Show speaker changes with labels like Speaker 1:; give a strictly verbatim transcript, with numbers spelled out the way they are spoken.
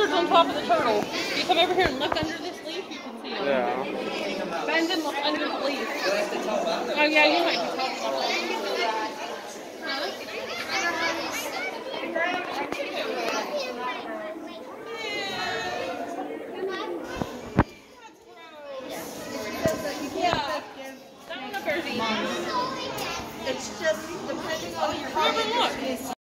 Speaker 1: lizard's on top of the turtle. If you come over here and look under this leaf, you can see him.
Speaker 2: Yeah.
Speaker 1: Bend and look under the leaf. Oh yeah, you might be talking about that.
Speaker 3: It's just depending on your